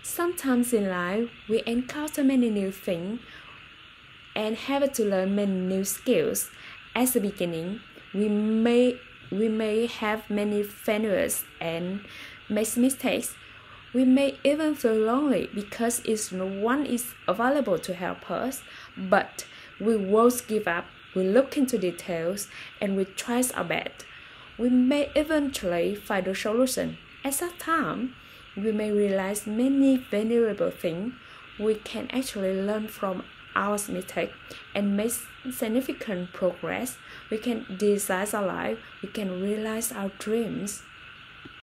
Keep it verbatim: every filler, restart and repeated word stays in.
Sometimes in life, we encounter many new things and have to learn many new skills. At the beginning, we may we may have many failures and make mistakes. We may even feel lonely because it's no one is available to help us, but we won't give up. We look into details and we try our best. We may eventually find a solution. At that time, we may realize many valuable things. We can actually learn from our mistakes and make significant progress. We can design our life. We can realize our dreams.